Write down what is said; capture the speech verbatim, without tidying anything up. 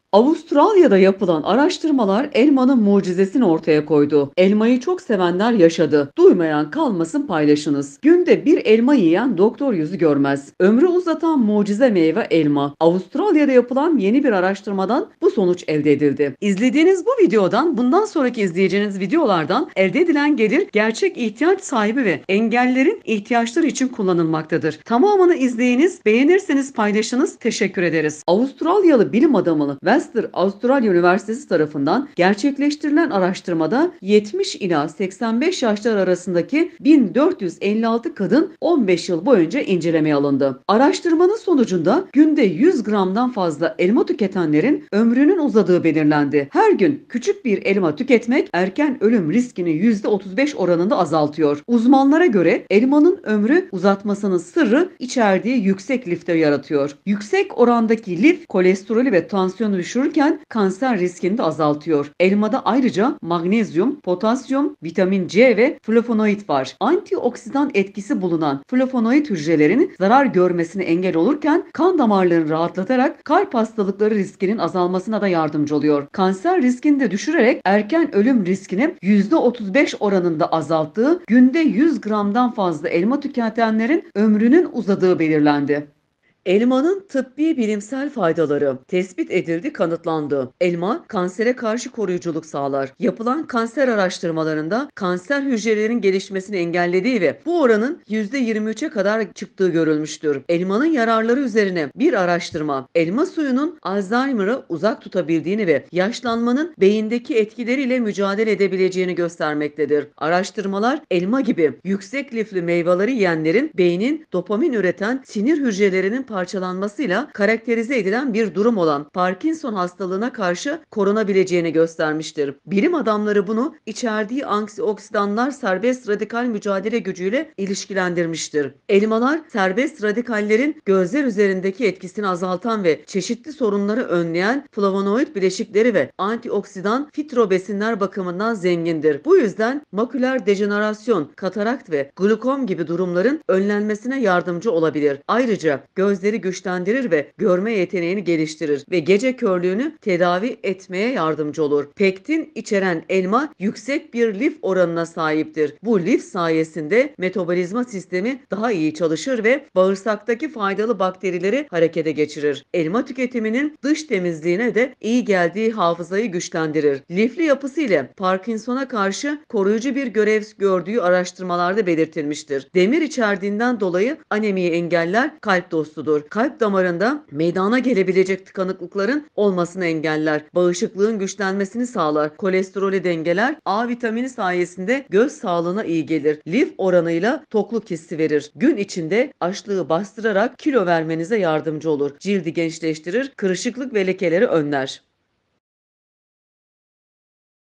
Avustralya'da yapılan araştırmalar elmanın mucizesini ortaya koydu. Elmayı çok sevenler yaşadı. Duymayan kalmasın paylaşınız. Günde bir elma yiyen doktor yüzü görmez. Ömrü uzatan mucize meyve elma. Avustralya'da yapılan yeni bir araştırmadan bu sonuç elde edildi. İzlediğiniz bu videodan bundan sonraki izleyeceğiniz videolardan elde edilen gelir gerçek ihtiyaç sahibi ve engellilerin ihtiyaçları için kullanılmaktadır. Tamamını izleyiniz, beğenirseniz paylaşınız. Teşekkür ederiz. Avustralyalı bilim adamı Western Avustralya Üniversitesi tarafından gerçekleştirilen araştırmada yetmiş ila seksen beş yaşlar arasındaki bin dört yüz elli altı kadın on beş yıl boyunca incelemeye alındı. Araştırmanın sonucunda günde yüz gramdan fazla elma tüketenlerin ömrünün uzadığı belirlendi. Her gün küçük bir elma tüketmek erken ölüm riskini yüzde otuz beş oranında azaltıyor. Uzmanlara göre elmanın ömrü uzatmasının sırrı içerdiği yüksek lifte yaratıyor. Yüksek orandaki lif kolesterolü ve tansiyonu düşürürken kanser riskini de azaltıyor. Elmada ayrıca magnezyum, potasyum, vitamin C ve flavonoid var. Antioksidan etkisi bulunan flavonoid hücrelerin zarar görmesine engel olurken kan damarlarını rahatlatarak kalp hastalıkları riskinin azalmasına da yardımcı oluyor. Kanser riskini de düşürerek erken ölüm riskini yüzde otuz beş oranında azalttığı, günde yüz gramdan fazla elma tüketenlerin ömrünün uzadığı belirlendi. Elmanın tıbbi bilimsel faydaları tespit edildi, kanıtlandı. Elma kansere karşı koruyuculuk sağlar. Yapılan kanser araştırmalarında kanser hücrelerinin gelişmesini engellediği ve bu oranın yüzde yirmi üçe kadar çıktığı görülmüştür. Elmanın yararları üzerine bir araştırma, elma suyunun Alzheimer'ı uzak tutabildiğini ve yaşlanmanın beyindeki etkileriyle mücadele edebileceğini göstermektedir. Araştırmalar elma gibi yüksek lifli meyveleri yiyenlerin beynin dopamin üreten sinir hücrelerinin parçalanmasıyla karakterize edilen bir durum olan Parkinson hastalığına karşı korunabileceğini göstermiştir. Bilim adamları bunu içerdiği antioksidanlar serbest radikal mücadele gücüyle ilişkilendirmiştir. Elmalar serbest radikallerin gözler üzerindeki etkisini azaltan ve çeşitli sorunları önleyen flavonoid bileşikleri ve antioksidan fitobesinler bakımından zengindir. Bu yüzden maküler dejenerasyon, katarakt ve glukom gibi durumların önlenmesine yardımcı olabilir. Ayrıca gözleri güçlendirir ve görme yeteneğini geliştirir ve gece körlüğünü tedavi etmeye yardımcı olur. Pektin içeren elma yüksek bir lif oranına sahiptir. Bu lif sayesinde metabolizma sistemi daha iyi çalışır ve bağırsaktaki faydalı bakterileri harekete geçirir. Elma tüketiminin dış temizliğine de iyi geldiği hafızayı güçlendirir. Lifli yapısı ile Parkinson'a karşı koruyucu bir görev gördüğü araştırmalarda belirtilmiştir. Demir içerdiğinden dolayı anemiyi engeller, kalp dostudur. Kalp damarında meydana gelebilecek tıkanıklıkların olmasını engeller. Bağışıklığın güçlenmesini sağlar. Kolesterolü dengeler. A vitamini sayesinde göz sağlığına iyi gelir. Lif oranıyla tokluk hissi verir. Gün içinde açlığı bastırarak kilo vermenize yardımcı olur. Cildi gençleştirir, kırışıklık ve lekeleri önler.